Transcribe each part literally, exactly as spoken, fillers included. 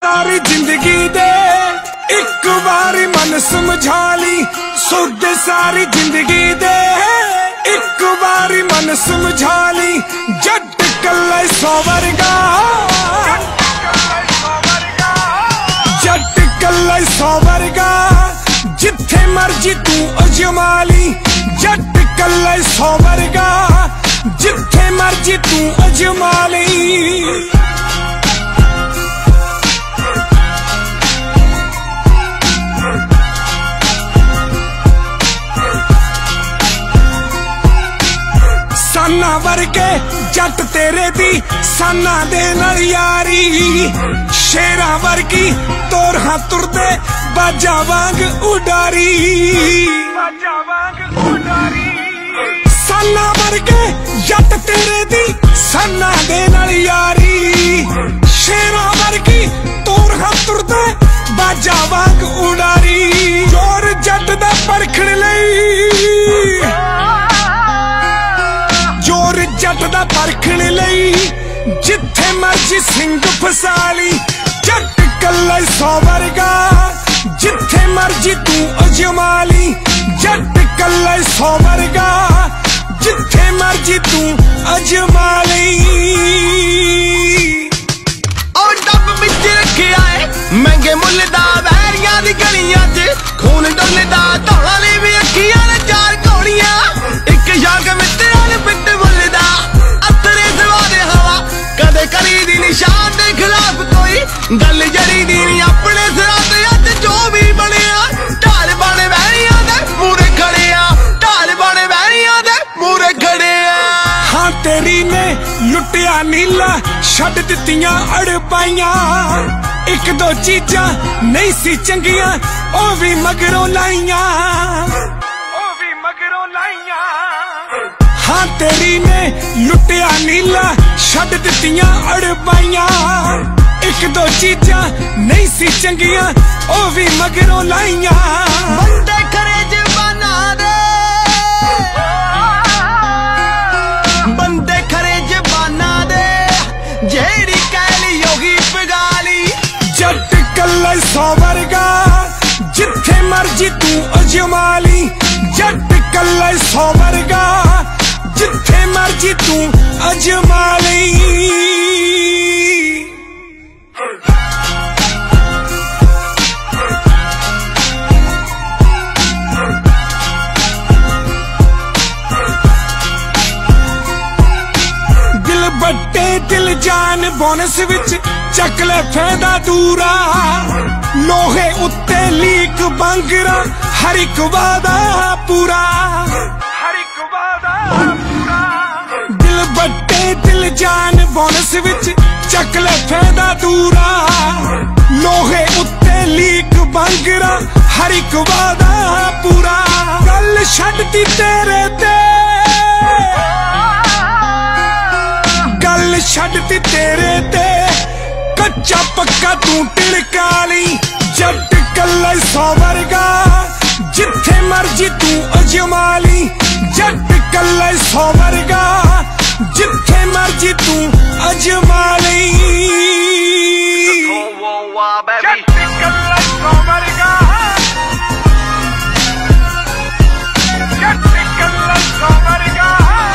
सारी जिंदगी दे एक बारी मन समझा ली, सुध सारी जिंदगी दे एक बारी मन समझा ली। जट कल्ला सौ वर्गा, जट कल्ला सौ वर्गा, जिथे मर्जी तू अजमा ली। जट कल्ला सौ वर्गा, जिथे मर्जी तू अजमा ली। साना वर्गे जट तेरे दी साना दे नाल यारी, शेरा वर्गी तोरहा तुरदे बाजा वांग उडारी, बाजा वांग उडारी। साना वर्गे जट तेरे दी साना दे नाल यारी, शेरा वर्गी तोरहा तुरदे बाजा वांग उडारी। जोर जट दा परखण लई, जोर जट दा परखण लई, जिथे मर्जी सिंह फसाली। जट कल्ला सौ वर्गा, जिथे मर्जी तू अजमा ली। जट कल्ला सौ वर्गा, जिथे मर्जी तू अजमा ली। और डब विच रखिया है महंगे मुल दा, वैरियां दी गलियां च खून डुलदा। धौला ली भी अखियां ने चार घोड़ियां, एक याग मित्रा ने पिट बुलदा। अतरे सवारे हवा कदे करी दी निशान दे खिलाफ कोई गल जड़ी दी नहीं। अपने सिरां ते अज जो भी बनिया, ढाल बने वैरियां दे मूरे खड़े आ, ढाल बने वैरियां दे मूरे खड़े आ। हाँ तेरी ने लुटिया नीला, छड्ड दित्तियां अड़पाइयां। एक दो चीजां नहीं सी चंगियां, ओ भी मगरों लाइयां, ओ भी मगरों लाइयां। हाँ तेरी ने लुटिया नीला, छड्ड दित्तियां अड़पाइयां। एक दो चीजां नहीं सी चंगियां, ओ भी मगरों लाइयां। बंदे खरे जवाना दे, बंदे खरे जवाना दे, जेड़ी कैली योगी पगाली। जट कल्ला सौ वर्गा, जिथे मर्जी तू अजमा ली। जट कल्ला सौ वर्गा, जिथे मर्जी तू अजमा ली। दिल बट्टे दिल जान बोनस विच चक ले फैदा दूरा। लोहे उत्ते लीक बांगरा, हर एक वादा पूरा, हर एक वादा पूरा। दिल बट्टे दिल जान बोनस विच चक ले फैदा दूरा। लोहे उत्ते लीक बांगरा, हर एक वादा पूरा। गल छड्डती तेरे ते, गल छड्डती तेरे ते, कच्चा पक्का तू टिड़का ली। जट कल्ला सौ वर्गा, जिथे मर्जी तू अजमा ली। जट कल्ला सौ वर्गा, जिथे मर्जी तू अजमा ली। जट कल्ला सौ वर्गा, जट कल्ला सौ वर्गा,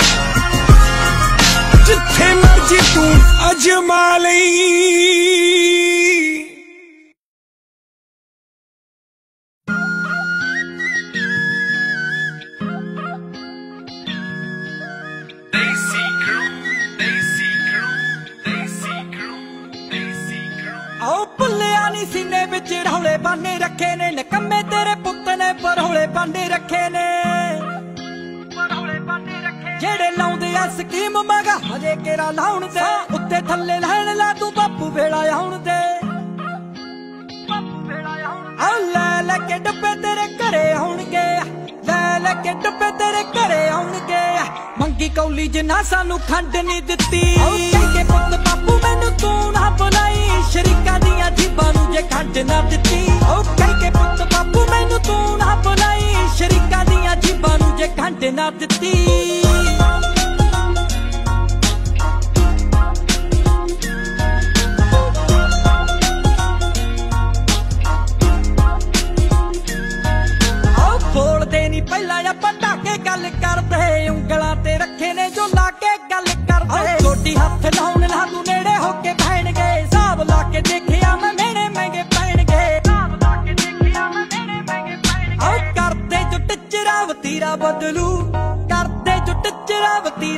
जिथे मर्जी तू अजमा ली। सीने विच रौले बाने रखे ने, निकम्मे तेरे पुत्त ने परौले बाने रखे ने। जेड़े लाउंदे आ स्कीम मगा हजे केरा लाउण दे, उत्ते थल्ले लैण ला तू बापू वेला आउण दे। आ लै लैके डब्बे तेरे घरे आउणगे, लै लैके डब्बे तेरे घरे आउणगे। मंगी कौली जिन्ना सानू खंड नहीं दित्ती, के पुत्त बापू मैनू तू ना बुलाई। शरीकां दियां जीबां नू जे खंड ना दित्ती, ओ के पुत्त बापू मैनू तू ना बुलाई। शरीकां दियां जीबां नू जे खंड ना दित्ती।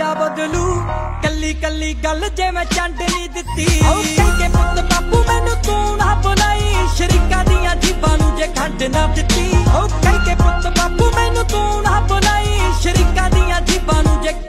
बदलू कली कली गल जे मैं चंड नहीं दिती के पुत बापू मैनू तू ना बुलाई शरीका दियां जीबां नू जे खंड ना दिती के पुत बापू मैनू तू ना बुलाई शरीका दियां जीबां नू जे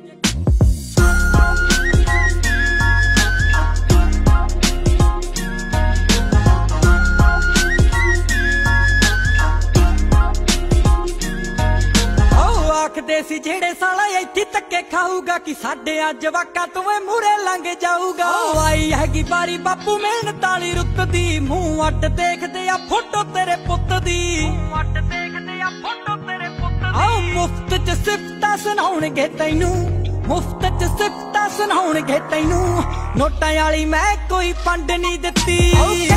सी जेड़े साला इत्थे धक्के खाऊगा कि साडे अज जवाकां तों मूहरे लंघ जाऊगा आई हैगी बारी बापू मेहनत वाली रुत दी मूंह अट देखदे आ फोटो तेरे पुत दी अट देखदे आ फोटो तेरे पुत दी आ मुफ्त च सिफतां सुणाउणगे तैनू मुफ्त च सिफतां सुणाउणगे तैनू नोटां वाली मैं कोई पंड नहीं दित्ती